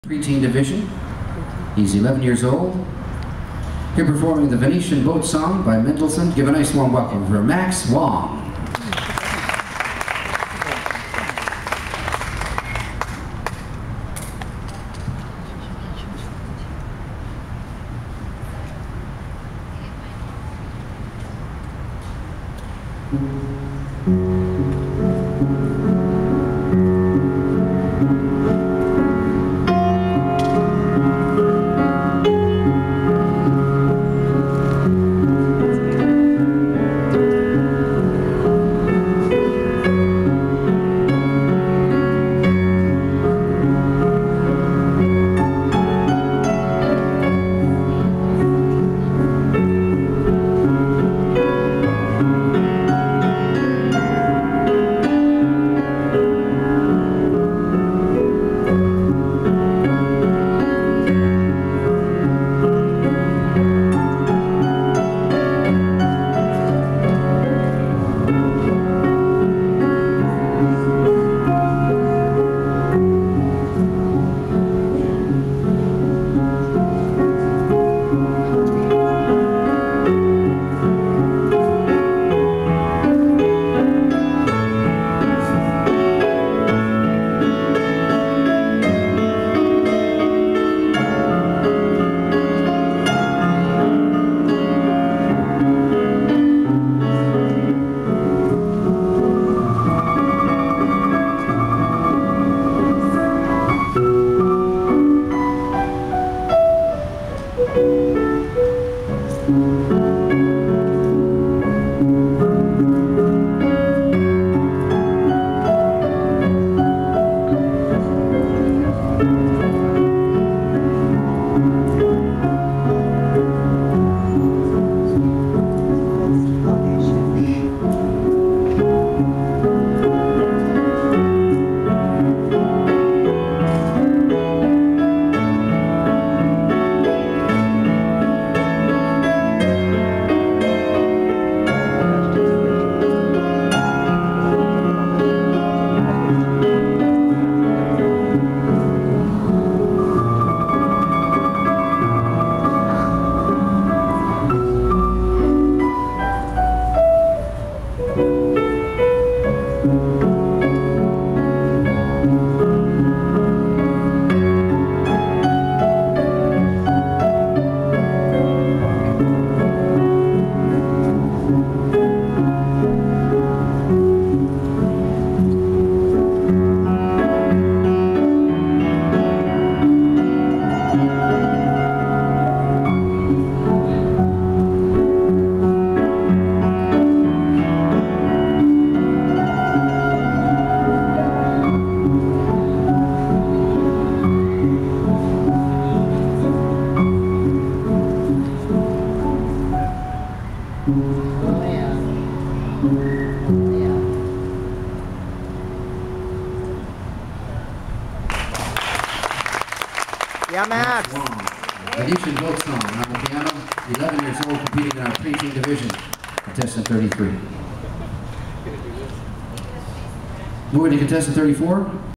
Preteen division. He's 11 years old. Here performing the Venetian boat song by Mendelssohn. Give a nice warm welcome for Max Wang. Yeah, Max. Venetian boat song on the piano. 11 years old, competing in our preteen division. Contestant 33. Moving to contestant 34.